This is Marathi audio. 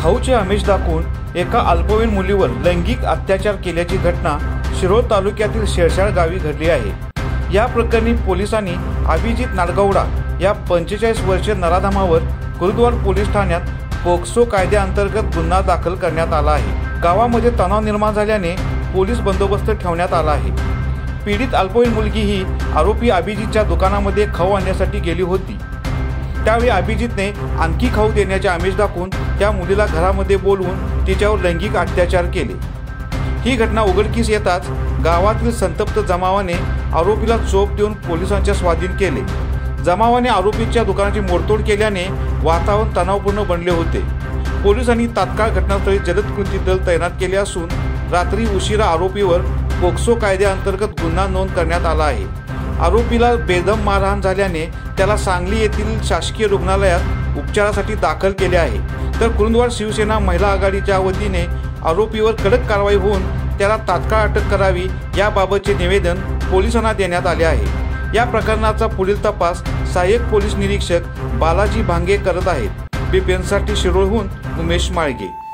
खाऊचे आमिष दाखवून एका अल्पवयीन मुलीवर लैंगिक अत्याचार केल्याची घटना शिरोळ तालुक्यातील शेळशाळ गावी घडली आहे। या प्रकरणी पोलिसांनी अभिजित नाडगौडा या 45 वर्षीय नराधमावर कुरुद्वार पोलीस ठाण्यात पोक्सो कायद्याअंतर्गत गुन्हा दाखल करण्यात आला आहे। गावामध्ये तणाव निर्माण झाल्याने पोलीस बंदोबस्त ठेवण्यात आला आहे। पीडित अल्पवयीन मुलगी ही आरोपी अभिजितच्या दुकानामध्ये खाऊ आणण्यासाठी गेली होती। त्यावेळी अभिजितने आणखी खाऊ देण्याचे आमिष दाखवून त्या मुलीला घरामध्ये बोलवून तिच्यावर लैंगिक अत्याचार केले। ही घटना उघडकीस येताच गावातील संतप्त जमावाने आरोपीला चोप देऊन पोलिसांच्या स्वाधीन केले। जमावाने आरोपीच्या दुकानाची मोडतोड केल्याने वातावरण तणावपूर्ण बनले होते। पोलिसांनी तात्काळ घटनास्थळी जलद कृती दल तैनात केले असून रात्री उशिरा आरोपीवर पोक्सो कायद्याअंतर्गत गुन्हा नोंद करण्यात आला आहे। आरोपीला बेदम मारहाण झाल्याने त्याला सांगली येथील शासकीय रुग्णालयात उपचारासाठी दाखल केले आहे। तर कुरुंदवाड शिवसेना महिला आघाडीच्या वतीने आरोपीवर कडक कारवाई होऊन त्याला तात्काळ अटक करावी याबाबतचे निवेदन पोलिसांना देण्यात आले आहे। या प्रकरणाचा पुढील तपास सहाय्यक पोलीस निरीक्षक बालाजी भांगे करत आहेत। BPNसाठी शिरोळहून उमेश माळगे।